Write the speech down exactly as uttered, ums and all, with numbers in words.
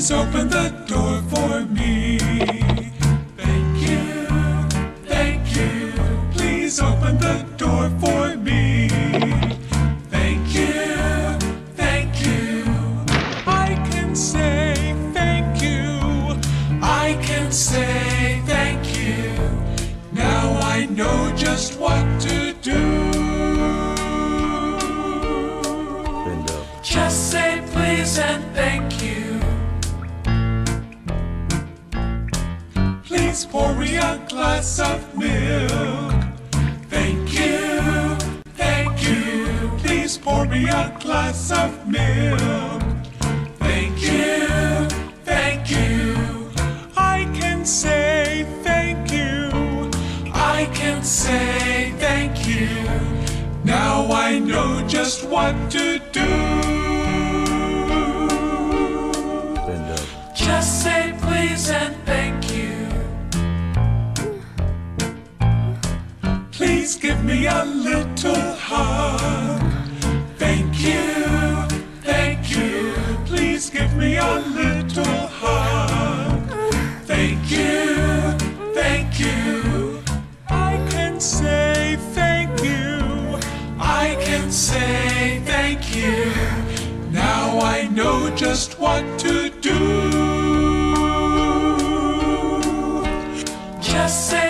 Please open the door for me. Thank you, thank you. Please open the door for me. Thank you, thank you. I can say thank you. I can say thank you. Now I know just what to do. Just say please and thank you. Please pour me a glass of milk. Thank you, thank you. Please pour me a glass of milk. Thank you, thank you. I can say thank you. I can say thank you. Now I know just what to do. Just say please and thank you. Please give me a little hug. Thank you, thank you. Please give me a little hug. Thank you, thank you. I can say thank you. I can say thank you. Now I know just what to do. Just say